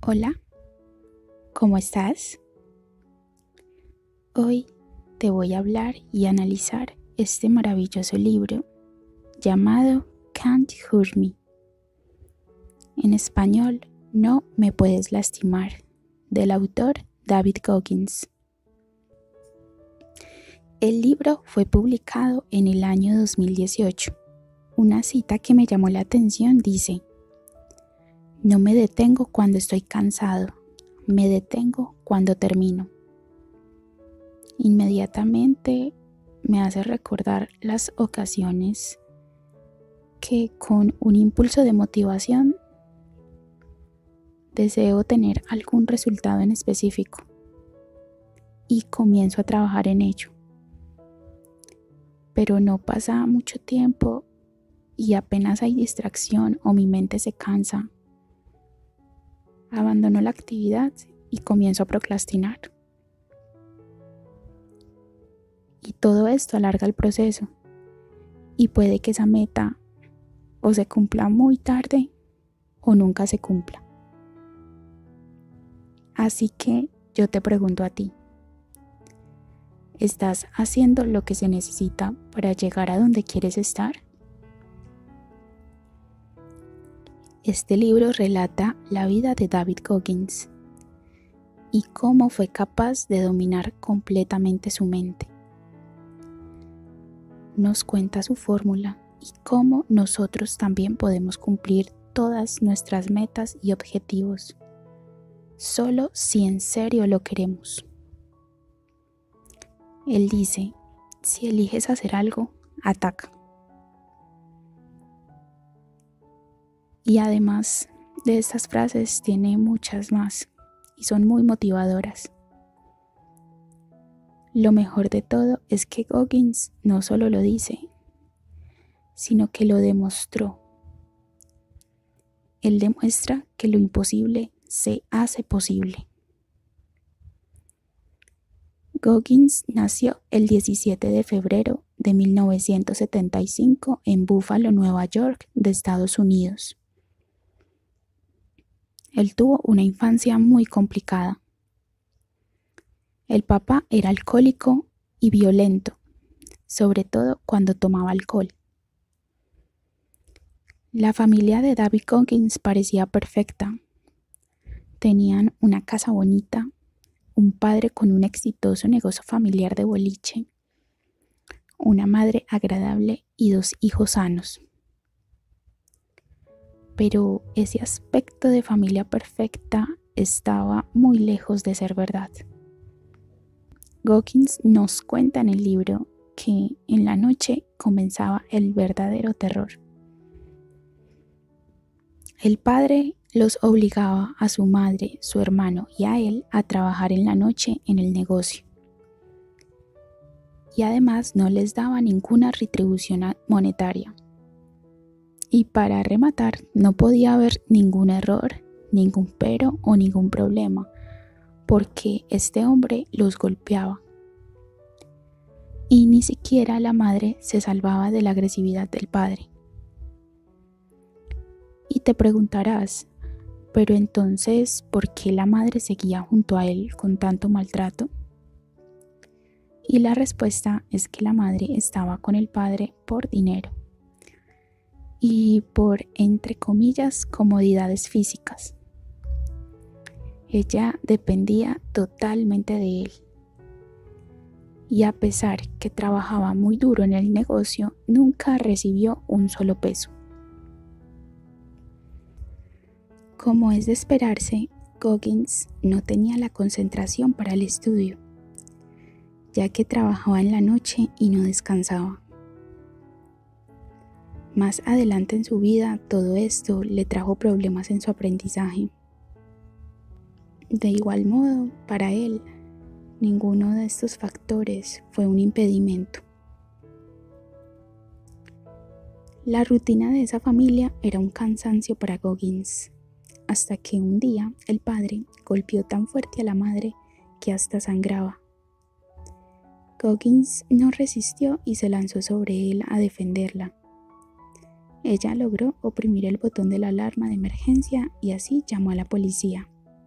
Hola, ¿cómo estás? Hoy te voy a hablar y analizar este maravilloso libro llamado Can't Hurt Me. En español, No me puedes lastimar, del autor David Goggins. El libro fue publicado en el año 2018. Una cita que me llamó la atención dice: "No me detengo cuando estoy cansado, me detengo cuando termino". Inmediatamente me hace recordar las ocasiones que con un impulso de motivación deseo tener algún resultado en específico y comienzo a trabajar en ello. Pero no pasa mucho tiempo y apenas hay distracción o mi mente se cansa, abandono la actividad y comienzo a procrastinar. Y todo esto alarga el proceso y puede que esa meta o se cumpla muy tarde o nunca se cumpla. Así que yo te pregunto a ti, ¿estás haciendo lo que se necesita para llegar a donde quieres estar? Este libro relata la vida de David Goggins y cómo fue capaz de dominar completamente su mente. Nos cuenta su fórmula y cómo nosotros también podemos cumplir todas nuestras metas y objetivos, solo si en serio lo queremos. Él dice: si eliges hacer algo, ataca. Y además de estas frases tiene muchas más y son muy motivadoras. Lo mejor de todo es que Goggins no solo lo dice, sino que lo demostró. Él demuestra que lo imposible se hace posible. Goggins nació el 17 de febrero de 1975 en Buffalo, Nueva York, de Estados Unidos. Él tuvo una infancia muy complicada. El papá era alcohólico y violento, sobre todo cuando tomaba alcohol. La familia de David Goggins parecía perfecta. Tenían una casa bonita, un padre con un exitoso negocio familiar de boliche, una madre agradable y 2 hijos sanos. Pero ese aspecto de familia perfecta estaba muy lejos de ser verdad. Goggins nos cuenta en el libro que en la noche comenzaba el verdadero terror. El padre los obligaba a su madre, su hermano y a él a trabajar en la noche en el negocio. Y además no les daba ninguna retribución monetaria. Y para rematar, no podía haber ningún error, ningún pero o ningún problema, porque este hombre los golpeaba. Y ni siquiera la madre se salvaba de la agresividad del padre. Y te preguntarás, pero entonces, ¿por qué la madre seguía junto a él con tanto maltrato? Y la respuesta es que la madre estaba con el padre por dinero y por, entre comillas, comodidades físicas. Ella dependía totalmente de él. Y a pesar que trabajaba muy duro en el negocio, nunca recibió un solo peso. Como es de esperarse, Goggins no tenía la concentración para el estudio, ya que trabajaba en la noche y no descansaba. Más adelante en su vida, todo esto le trajo problemas en su aprendizaje. De igual modo, para él, ninguno de estos factores fue un impedimento. La rutina de esa familia era un cansancio para Goggins, hasta que un día el padre golpeó tan fuerte a la madre que hasta sangraba. Goggins no resistió y se lanzó sobre él a defenderla. Ella logró oprimir el botón de la alarma de emergencia y así llamó a la policía.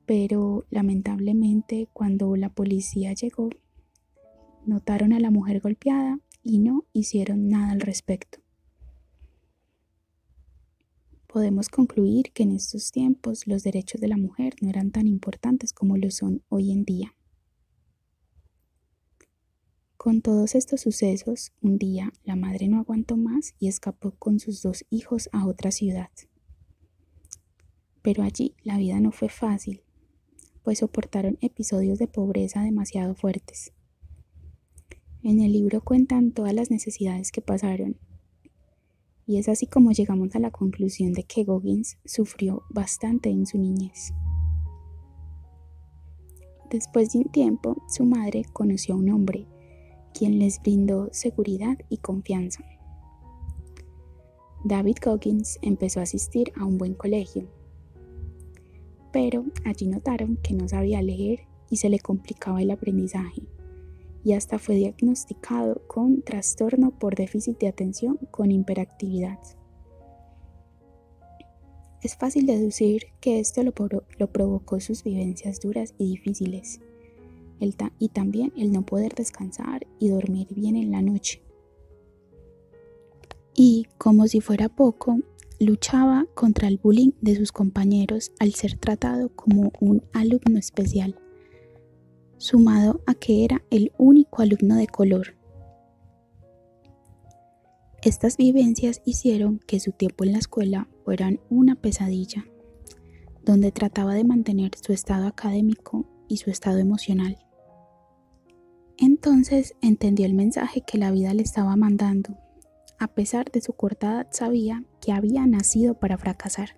pero lamentablemente cuando la policía llegó, notaron a la mujer golpeada y no hicieron nada al respecto. Podemos concluir que en estos tiempos los derechos de la mujer no eran tan importantes como lo son hoy en día. Con todos estos sucesos, un día la madre no aguantó más y escapó con sus 2 hijos a otra ciudad. Pero allí la vida no fue fácil, pues soportaron episodios de pobreza demasiado fuertes. En el libro cuentan todas las necesidades que pasaron, y es así como llegamos a la conclusión de que Goggins sufrió bastante en su niñez. Después de un tiempo, su madre conoció a un hombre, quien les brindó seguridad y confianza. David Goggins empezó a asistir a un buen colegio, pero allí notaron que no sabía leer y se le complicaba el aprendizaje, y hasta fue diagnosticado con trastorno por déficit de atención con hiperactividad. Es fácil deducir que esto lo provocó sus vivencias duras y difíciles, y también el no poder descansar y dormir bien en la noche. Y, como si fuera poco, luchaba contra el bullying de sus compañeros al ser tratado como un alumno especial, sumado a que era el único alumno de color. Estas vivencias hicieron que su tiempo en la escuela fuera una pesadilla, donde trataba de mantener su estado académico y su estado emocional. Entonces entendió el mensaje que la vida le estaba mandando. A pesar de su corta edad, sabía que había nacido para fracasar.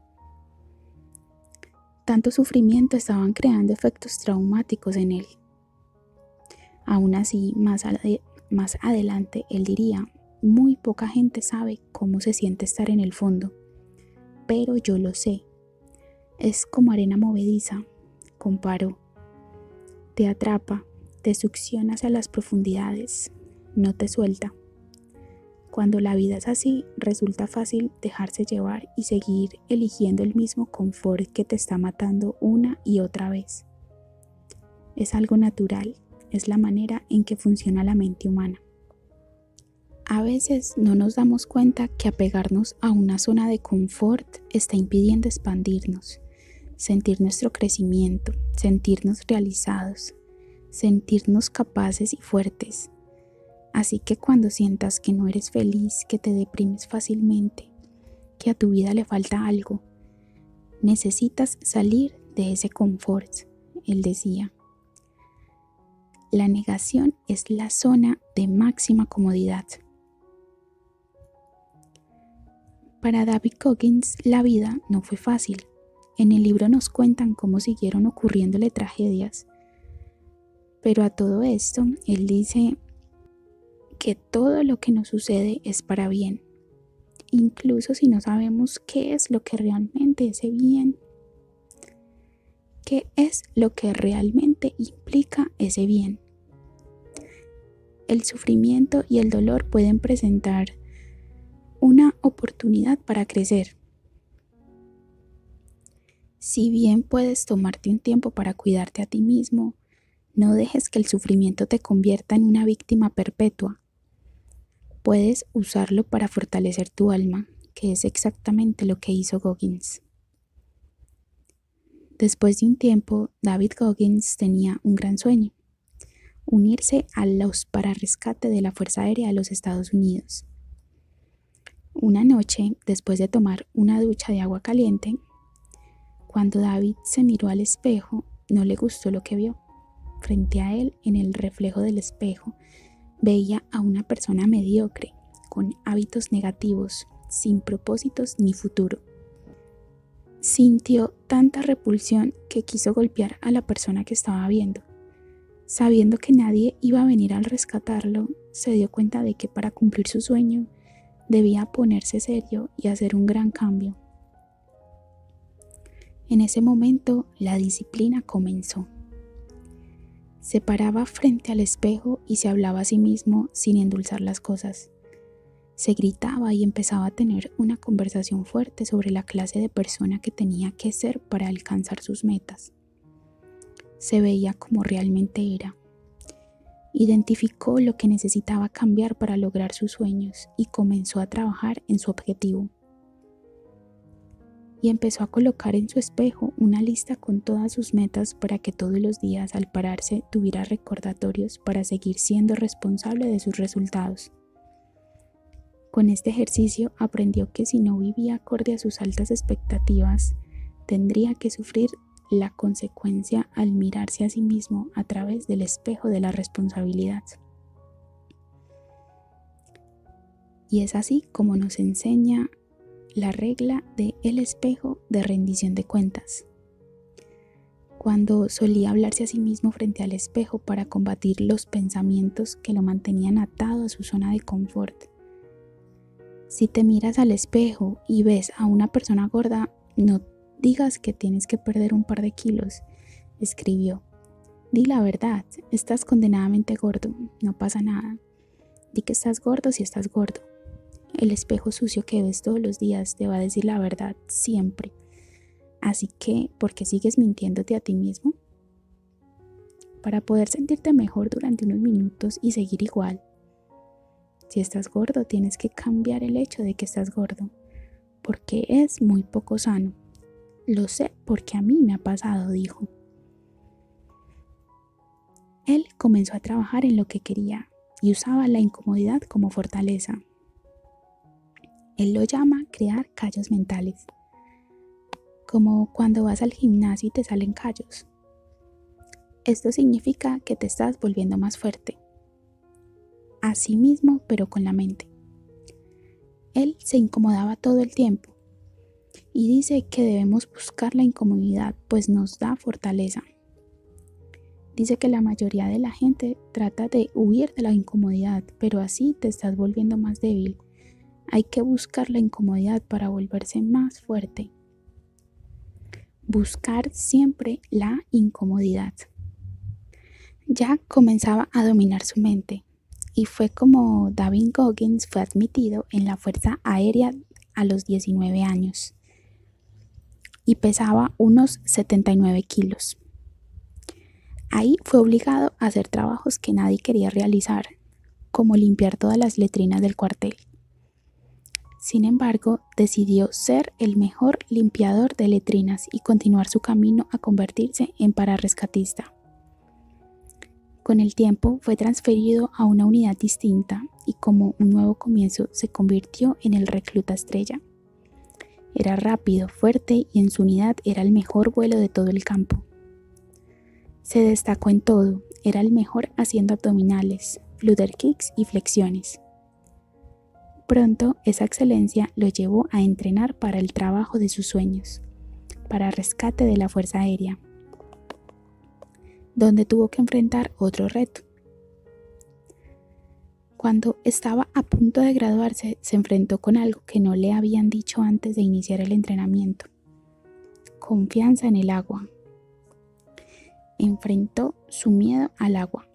Tanto sufrimiento estaban creando efectos traumáticos en él. Aún así, más adelante, él diría: muy poca gente sabe cómo se siente estar en el fondo, pero yo lo sé. Es como arena movediza, comparó. Te atrapa, te succiona hacia las profundidades, no te suelta. Cuando la vida es así, resulta fácil dejarse llevar y seguir eligiendo el mismo confort que te está matando una y otra vez. Es algo natural, es la manera en que funciona la mente humana. A veces no nos damos cuenta que apegarnos a una zona de confort está impidiendo expandirnos, sentir nuestro crecimiento, sentirnos realizados, sentirnos capaces y fuertes. Así que cuando sientas que no eres feliz, que te deprimes fácilmente, que a tu vida le falta algo, necesitas salir de ese confort, él decía. La negación es la zona de máxima comodidad. Para David Goggins, la vida no fue fácil. En el libro nos cuentan cómo siguieron ocurriéndole tragedias. Pero a todo esto, él dice que todo lo que nos sucede es para bien, incluso si no sabemos qué es lo que realmente es bien. ¿Qué es lo que realmente implica ese bien? El sufrimiento y el dolor pueden presentar una oportunidad para crecer. Si bien puedes tomarte un tiempo para cuidarte a ti mismo, no dejes que el sufrimiento te convierta en una víctima perpetua. Puedes usarlo para fortalecer tu alma, que es exactamente lo que hizo Goggins. Después de un tiempo, David Goggins tenía un gran sueño: unirse a los para rescate de la Fuerza Aérea de los Estados Unidos. Una noche, después de tomar una ducha de agua caliente, cuando David se miró al espejo, no le gustó lo que vio. Frente a él, en el reflejo del espejo, veía a una persona mediocre, con hábitos negativos, sin propósitos ni futuro. Sintió tanta repulsión que quiso golpear a la persona que estaba viendo. Sabiendo que nadie iba a venir a rescatarlo, se dio cuenta de que para cumplir su sueño debía ponerse serio y hacer un gran cambio. En ese momento, la disciplina comenzó. Se paraba frente al espejo y se hablaba a sí mismo sin endulzar las cosas. Se gritaba y empezaba a tener una conversación fuerte sobre la clase de persona que tenía que ser para alcanzar sus metas. se veía como realmente era. Identificó lo que necesitaba cambiar para lograr sus sueños y comenzó a trabajar en su objetivo. Y empezó a colocar en su espejo una lista con todas sus metas para que todos los días al pararse tuviera recordatorios para seguir siendo responsable de sus resultados. Con este ejercicio aprendió que si no vivía acorde a sus altas expectativas, tendría que sufrir la consecuencia al mirarse a sí mismo a través del espejo de la responsabilidad. Y es así como nos enseña la regla de el espejo de rendición de cuentas. Cuando solía hablarse a sí mismo frente al espejo para combatir los pensamientos que lo mantenían atado a su zona de confort. Si te miras al espejo y ves a una persona gorda, no digas que tienes que perder un par de kilos, escribió. Di la verdad, estás condenadamente gordo, no pasa nada. Di que estás gordo si estás gordo. El espejo sucio que ves todos los días te va a decir la verdad siempre. Así que, ¿por qué sigues mintiéndote a ti mismo? Para poder sentirte mejor durante unos minutos y seguir igual. Si estás gordo, tienes que cambiar el hecho de que estás gordo, porque es muy poco sano. Lo sé porque a mí me ha pasado, dijo. Él comenzó a trabajar en lo que quería y usaba la incomodidad como fortaleza. Él lo llama crear callos mentales, como cuando vas al gimnasio y te salen callos. Esto significa que te estás volviendo más fuerte. Así mismo, pero con la mente. Él se incomodaba todo el tiempo y dice que debemos buscar la incomodidad, pues nos da fortaleza. Dice que la mayoría de la gente trata de huir de la incomodidad, pero así te estás volviendo más débil. Hay que buscar la incomodidad para volverse más fuerte. Buscar siempre la incomodidad. Ya comenzaba a dominar su mente. Y fue como David Goggins fue admitido en la Fuerza Aérea a los 19 años y pesaba unos 79 kilos. Ahí fue obligado a hacer trabajos que nadie quería realizar, como limpiar todas las letrinas del cuartel. Sin embargo, decidió ser el mejor limpiador de letrinas y continuar su camino a convertirse en pararescatista. Con el tiempo fue transferido a una unidad distinta y como un nuevo comienzo se convirtió en el recluta estrella. Era rápido, fuerte y en su unidad era el mejor vuelo de todo el campo. Se destacó en todo, era el mejor haciendo abdominales, flutter kicks y flexiones. Pronto esa excelencia lo llevó a entrenar para el trabajo de sus sueños, para rescate de la Fuerza Aérea, donde tuvo que enfrentar otro reto. Cuando estaba a punto de graduarse, se enfrentó con algo que no le habían dicho antes de iniciar el entrenamiento. Confianza en el agua. Enfrentó su miedo al agua.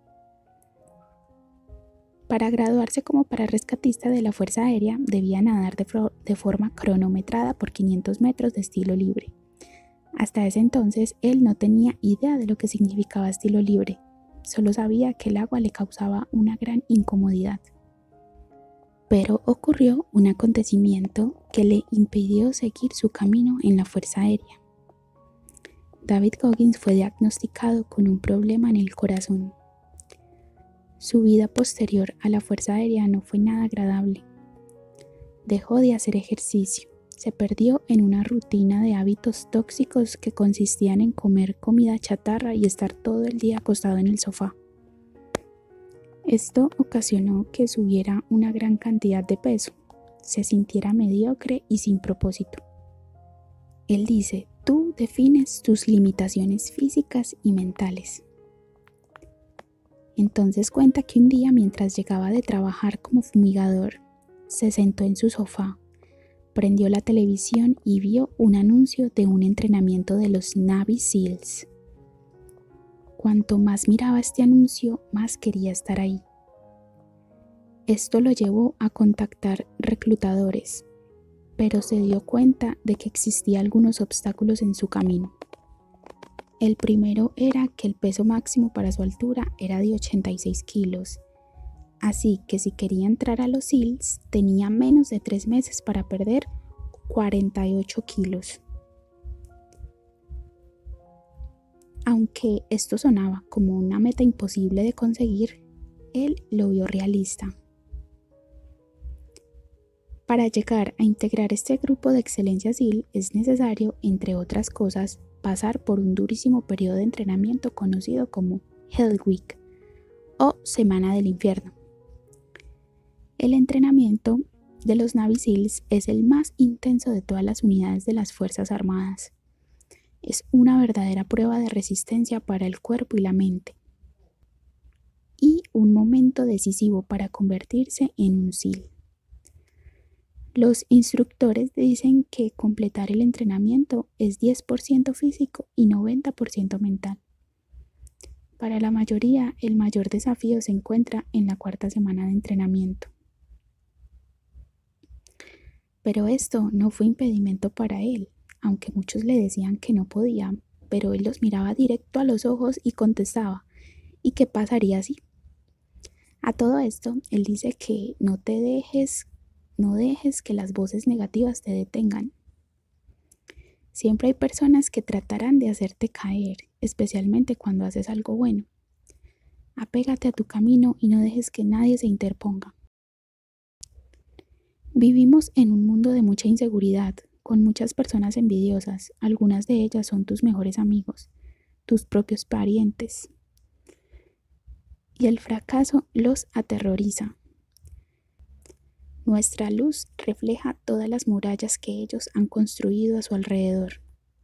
Para graduarse como pararescatista de la Fuerza Aérea, debía nadar de forma cronometrada por 500 metros de estilo libre. Hasta ese entonces, él no tenía idea de lo que significaba estilo libre. Solo sabía que el agua le causaba una gran incomodidad. Pero ocurrió un acontecimiento que le impidió seguir su camino en la Fuerza Aérea. David Goggins fue diagnosticado con un problema en el corazón. Su vida posterior a la Fuerza Aérea no fue nada agradable. Dejó de hacer ejercicio. Se perdió en una rutina de hábitos tóxicos que consistían en comer comida chatarra y estar todo el día acostado en el sofá. Esto ocasionó que subiera una gran cantidad de peso, se sintiera mediocre y sin propósito. Él dice, tú defines tus limitaciones físicas y mentales. Entonces cuenta que un día mientras llegaba de trabajar como fumigador, se sentó en su sofá, prendió la televisión y vio un anuncio de un entrenamiento de los Navy SEALs. Cuanto más miraba este anuncio, más quería estar ahí. Esto lo llevó a contactar reclutadores, pero se dio cuenta de que existían algunos obstáculos en su camino. El primero era que el peso máximo para su altura era de 86 kilos, así que si quería entrar a los SEALs tenía menos de 3 meses para perder 48 kilos. Aunque esto sonaba como una meta imposible de conseguir, él lo vio realista. Para llegar a integrar este grupo de excelencia SEAL es necesario, entre otras cosas, pasar por un durísimo periodo de entrenamiento conocido como Hell Week o Semana del Infierno. El entrenamiento de los Navy SEALs es el más intenso de todas las unidades de las Fuerzas Armadas. Es una verdadera prueba de resistencia para el cuerpo y la mente, y un momento decisivo para convertirse en un SEAL. Los instructores dicen que completar el entrenamiento es 10% físico y 90% mental. Para la mayoría, el mayor desafío se encuentra en la 4ª semana de entrenamiento. Pero esto no fue impedimento para él, aunque muchos le decían que no podía, pero él los miraba directo a los ojos y contestaba: ¿y qué pasaría si? A todo esto, él dice que no dejes que las voces negativas te detengan. Siempre hay personas que tratarán de hacerte caer, especialmente cuando haces algo bueno. Apégate a tu camino y no dejes que nadie se interponga. Vivimos en un mundo de mucha inseguridad, con muchas personas envidiosas. Algunas de ellas son tus mejores amigos, tus propios parientes. Y el fracaso los aterroriza. Nuestra luz refleja todas las murallas que ellos han construido a su alrededor.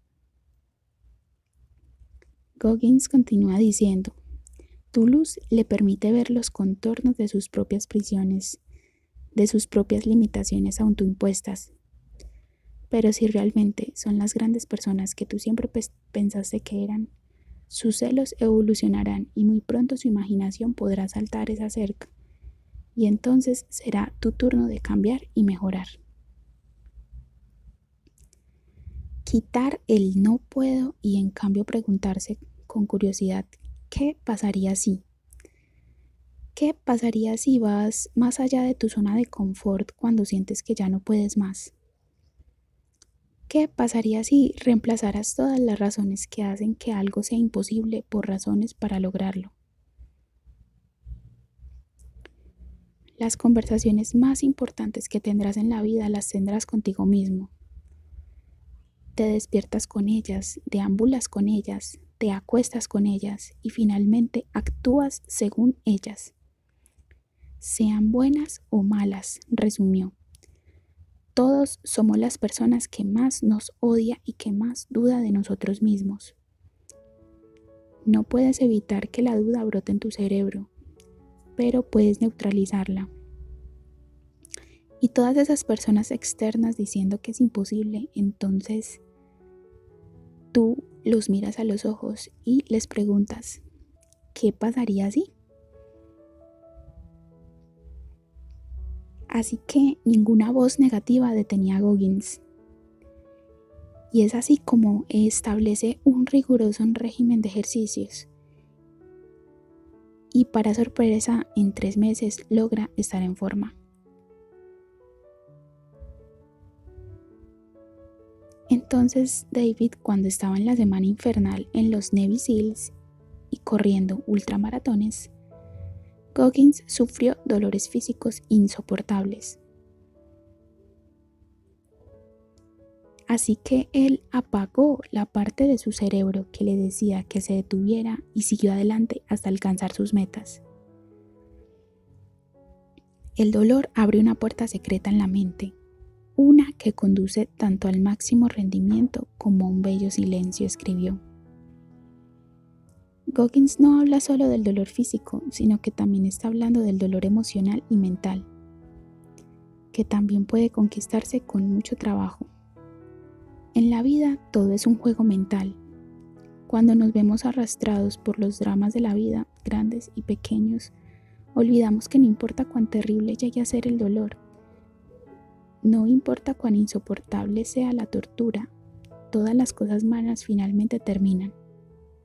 Goggins continúa diciendo: tu luz le permite ver los contornos de sus propias prisiones, de sus propias limitaciones autoimpuestas. Pero si realmente son las grandes personas que tú siempre pensaste que eran, sus celos evolucionarán y muy pronto su imaginación podrá saltar esa cerca. Y entonces será tu turno de cambiar y mejorar. Quitar el no puedo y en cambio preguntarse con curiosidad: ¿qué pasaría si? ¿Qué pasaría si vas más allá de tu zona de confort cuando sientes que ya no puedes más? ¿Qué pasaría si reemplazaras todas las razones que hacen que algo sea imposible por razones para lograrlo? Las conversaciones más importantes que tendrás en la vida las tendrás contigo mismo. Te despiertas con ellas, deambulas con ellas, te acuestas con ellas y finalmente actúas según ellas. Sean buenas o malas, resumió. Todos somos las personas que más nos odia y que más duda de nosotros mismos. No puedes evitar que la duda brote en tu cerebro, pero puedes neutralizarla. Y todas esas personas externas diciendo que es imposible, entonces tú los miras a los ojos y les preguntas: ¿qué pasaría si? Así que ninguna voz negativa detenía a Goggins. Y es así como establece un riguroso régimen de ejercicios. Y para sorpresa, en 3 meses logra estar en forma. Entonces David, cuando estaba en la semana infernal en los Navy SEALs y corriendo ultramaratones, Goggins sufrió dolores físicos insoportables. Así que él apagó la parte de su cerebro que le decía que se detuviera y siguió adelante hasta alcanzar sus metas. El dolor abre una puerta secreta en la mente, una que conduce tanto al máximo rendimiento como a un bello silencio, escribió. Goggins no habla solo del dolor físico, sino que también está hablando del dolor emocional y mental, que también puede conquistarse con mucho trabajo. En la vida todo es un juego mental. Cuando nos vemos arrastrados por los dramas de la vida, grandes y pequeños, olvidamos que no importa cuán terrible llegue a ser el dolor, no importa cuán insoportable sea la tortura, todas las cosas malas finalmente terminan.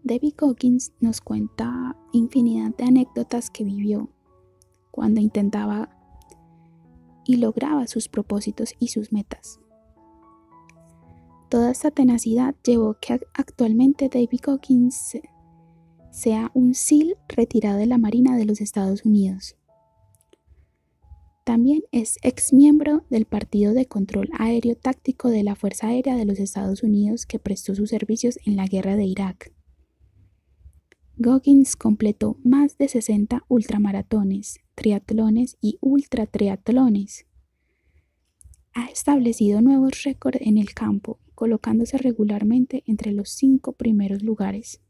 David Goggins nos cuenta infinidad de anécdotas que vivió cuando intentaba y lograba sus propósitos y sus metas. Toda esta tenacidad llevó a que actualmente David Goggins sea un SEAL retirado de la Marina de los Estados Unidos. También es exmiembro del Partido de Control Aéreo Táctico de la Fuerza Aérea de los Estados Unidos que prestó sus servicios en la guerra de Irak. Goggins completó más de 60 ultramaratones, triatlones y ultratriatlones. Ha establecido nuevos récords en el campo, colocándose regularmente entre los 5 primeros lugares.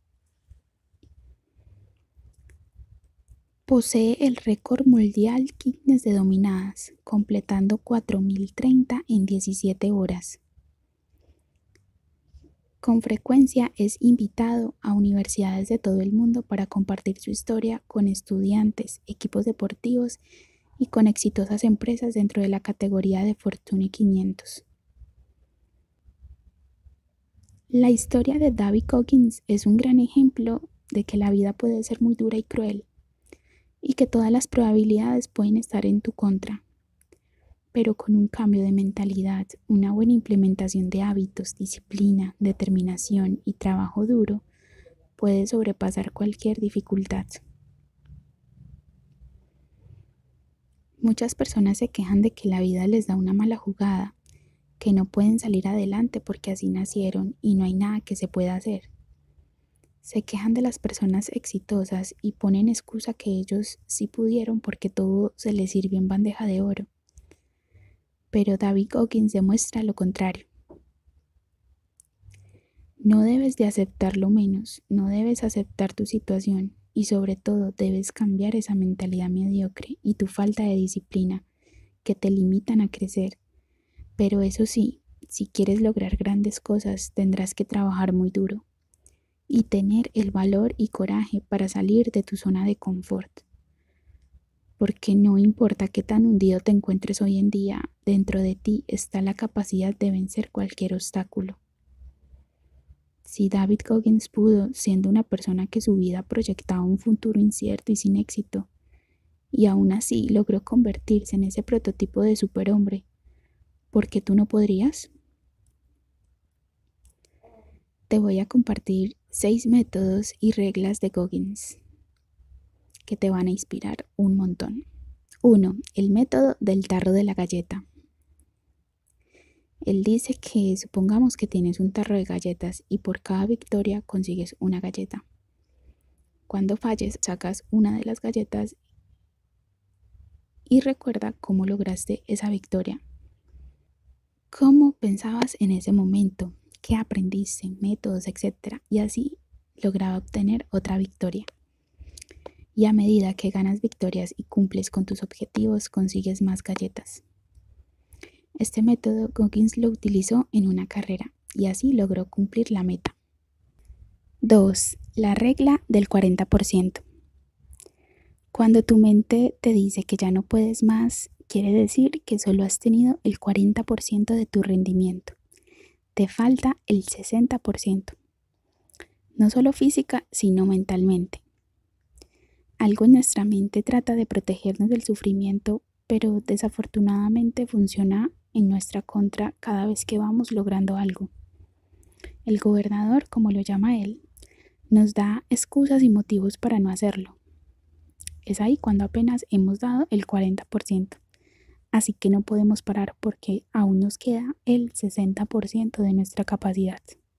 Posee el récord mundial Guinness de dominadas, completando 4.030 en 17 horas. Con frecuencia es invitado a universidades de todo el mundo para compartir su historia con estudiantes, equipos deportivos y con exitosas empresas dentro de la categoría de Fortune 500. La historia de David Goggins es un gran ejemplo de que la vida puede ser muy dura y cruel, y que todas las probabilidades pueden estar en tu contra. Pero con un cambio de mentalidad, una buena implementación de hábitos, disciplina, determinación y trabajo duro, puedes sobrepasar cualquier dificultad. Muchas personas se quejan de que la vida les da una mala jugada, que no pueden salir adelante porque así nacieron y no hay nada que se pueda hacer. Se quejan de las personas exitosas y ponen excusa que ellos sí pudieron porque todo se les sirvió en bandeja de oro. Pero David Goggins demuestra lo contrario. No debes de aceptar lo menos, no debes aceptar tu situación y sobre todo debes cambiar esa mentalidad mediocre y tu falta de disciplina que te limitan a crecer. Pero eso sí, si quieres lograr grandes cosas tendrás que trabajar muy duro y tener el valor y coraje para salir de tu zona de confort. Porque no importa qué tan hundido te encuentres hoy en día, dentro de ti está la capacidad de vencer cualquier obstáculo. Si David Goggins pudo, siendo una persona que su vida proyectaba un futuro incierto y sin éxito, y aún así logró convertirse en ese prototipo de superhombre, ¿por qué tú no podrías? Te voy a compartir 6 métodos y reglas de Goggins que te van a inspirar un montón. 1. El método del tarro de la galleta. Él dice que supongamos que tienes un tarro de galletas y por cada victoria consigues una galleta. Cuando falles, sacas una de las galletas y recuerda cómo lograste esa victoria. ¿Cómo pensabas en ese momento? ¿Qué aprendiste? Métodos, etc. Y así lograba obtener otra victoria. Y a medida que ganas victorias y cumples con tus objetivos, consigues más galletas. Este método Goggins lo utilizó en una carrera y así logró cumplir la meta. 2. La regla del 40%. Cuando tu mente te dice que ya no puedes más, quiere decir que solo has tenido el 40% de tu rendimiento. Te falta el 60%. No solo física, sino mentalmente. Algo en nuestra mente trata de protegernos del sufrimiento, pero desafortunadamente funciona en nuestra contra cada vez que vamos logrando algo. El gobernador, como lo llama él, nos da excusas y motivos para no hacerlo. Es ahí cuando apenas hemos dado el 40%. Así que no podemos parar porque aún nos queda el 60% de nuestra capacidad.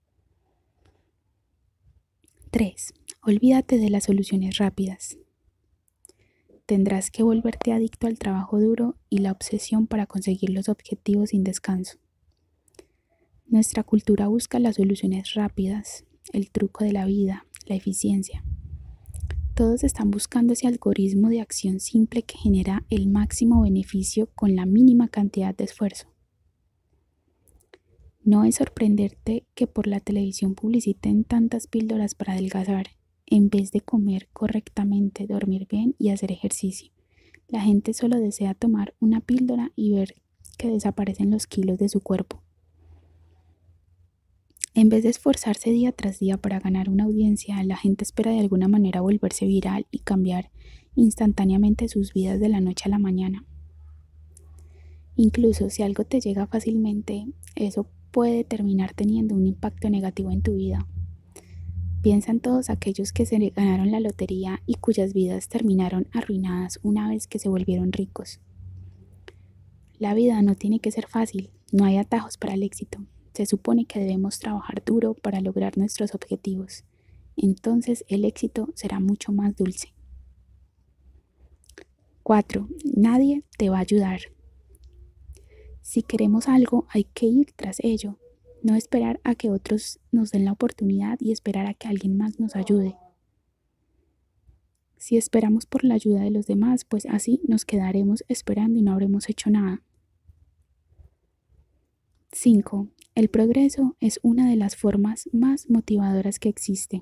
3. Olvídate de las soluciones rápidas. Tendrás que volverte adicto al trabajo duro y la obsesión para conseguir los objetivos sin descanso. Nuestra cultura busca las soluciones rápidas, el truco de la vida, la eficiencia. Todos están buscando ese algoritmo de acción simple que genera el máximo beneficio con la mínima cantidad de esfuerzo. No es sorprenderte que por la televisión publiciten tantas píldoras para adelgazar, en vez de comer correctamente, dormir bien y hacer ejercicio. La gente solo desea tomar una píldora y ver que desaparecen los kilos de su cuerpo. En vez de esforzarse día tras día para ganar una audiencia, la gente espera de alguna manera volverse viral y cambiar instantáneamente sus vidas de la noche a la mañana. Incluso si algo te llega fácilmente, eso puede terminar teniendo un impacto negativo en tu vida. Piensa en todos aquellos que se ganaron la lotería y cuyas vidas terminaron arruinadas una vez que se volvieron ricos. La vida no tiene que ser fácil, no hay atajos para el éxito. Se supone que debemos trabajar duro para lograr nuestros objetivos. Entonces el éxito será mucho más dulce. 4. Nadie te va a ayudar. Si queremos algo, hay que ir tras ello. No esperar a que otros nos den la oportunidad y esperar a que alguien más nos ayude. Si esperamos por la ayuda de los demás, pues así nos quedaremos esperando y no habremos hecho nada. 5. El progreso es una de las formas más motivadoras que existe.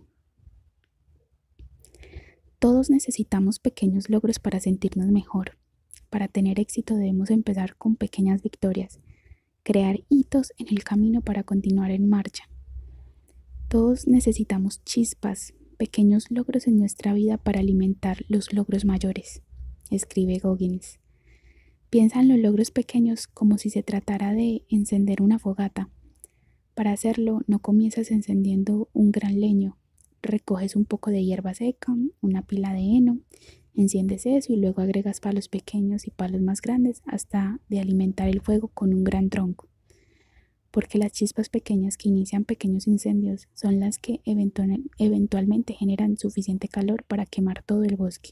Todos necesitamos pequeños logros para sentirnos mejor. Para tener éxito debemos empezar con pequeñas victorias, crear hitos en el camino para continuar en marcha. Todos necesitamos chispas, pequeños logros en nuestra vida para alimentar los logros mayores, escribe Goggins. Piensa en los logros pequeños como si se tratara de encender una fogata. Para hacerlo, no comienzas encendiendo un gran leño. Recoges un poco de hierba seca, una pila de heno, enciendes eso y luego agregas palos pequeños y palos más grandes hasta de alimentar el fuego con un gran tronco. Porque las chispas pequeñas que inician pequeños incendios son las que eventualmente generan suficiente calor para quemar todo el bosque.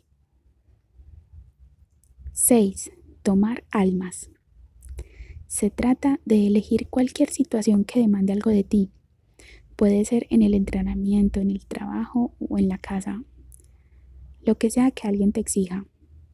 6. Tomar almas. Se trata de elegir cualquier situación que demande algo de ti. Puede ser en el entrenamiento, en el trabajo o en la casa. Lo que sea que alguien te exija.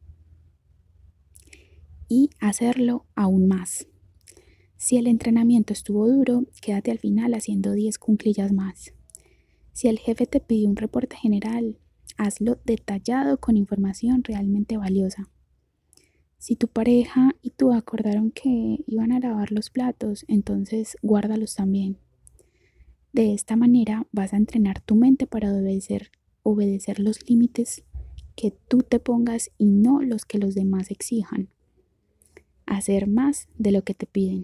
Y hacerlo aún más. Si el entrenamiento estuvo duro, quédate al final haciendo 10 cuclillas más. Si el jefe te pidió un reporte general, hazlo detallado con información realmente valiosa. Si tu pareja y tú acordaron que iban a lavar los platos, entonces guárdalos también. De esta manera vas a entrenar tu mente para obedecer los límites que tú te pongas y no los que los demás exijan. Hacer más de lo que te piden.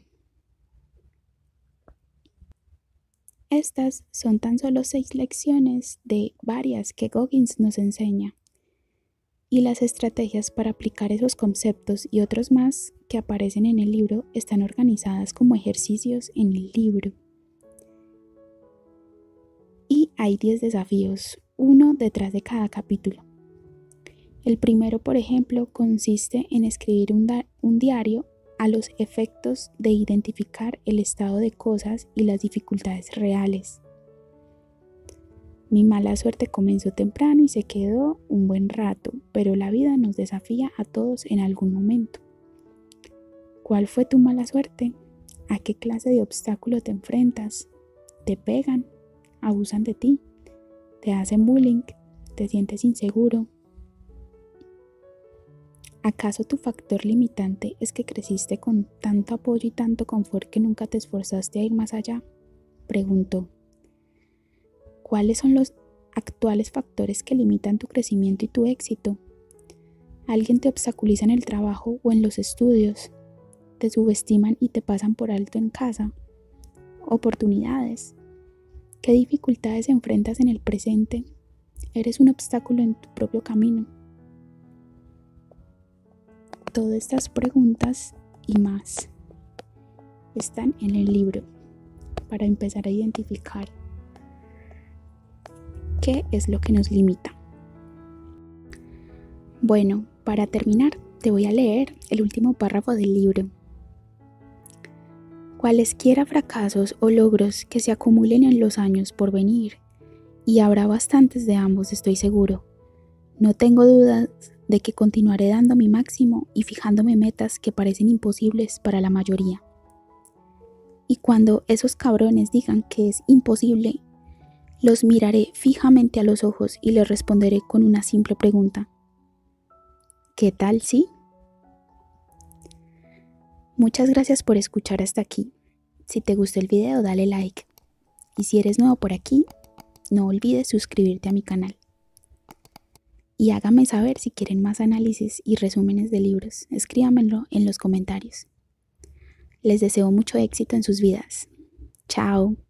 Estas son tan solo 6 lecciones de varias que Goggins nos enseña. Y las estrategias para aplicar esos conceptos y otros más que aparecen en el libro están organizadas como ejercicios en el libro. Y hay 10 desafíos, uno detrás de cada capítulo. El primero, por ejemplo, consiste en escribir un diario a los efectos de identificar el estado de cosas y las dificultades reales. Mi mala suerte comenzó temprano y se quedó un buen rato, pero la vida nos desafía a todos en algún momento. ¿Cuál fue tu mala suerte? ¿A qué clase de obstáculo te enfrentas? ¿Te pegan? ¿Abusan de ti? ¿Te hacen bullying? ¿Te sientes inseguro? ¿Acaso tu factor limitante es que creciste con tanto apoyo y tanto confort que nunca te esforzaste a ir más allá? Preguntó. ¿Cuáles son los actuales factores que limitan tu crecimiento y tu éxito? ¿Alguien te obstaculiza en el trabajo o en los estudios? ¿Te subestiman y te pasan por alto en casa? ¿Oportunidades? ¿Qué dificultades enfrentas en el presente? ¿Eres un obstáculo en tu propio camino? Todas estas preguntas y más están en el libro para empezar a identificar ¿qué es lo que nos limita? Bueno, para terminar, te voy a leer el último párrafo del libro. Cualesquiera fracasos o logros que se acumulen en los años por venir, y habrá bastantes de ambos, estoy seguro. No tengo dudas de que continuaré dando mi máximo y fijándome metas que parecen imposibles para la mayoría. Y cuando esos cabrones digan que es imposible, los miraré fijamente a los ojos y les responderé con una simple pregunta. ¿Qué tal, sí? Muchas gracias por escuchar hasta aquí. Si te gustó el video, dale like. Y si eres nuevo por aquí, no olvides suscribirte a mi canal. Y hágame saber si quieren más análisis y resúmenes de libros. Escríbanmelo en los comentarios. Les deseo mucho éxito en sus vidas. Chao.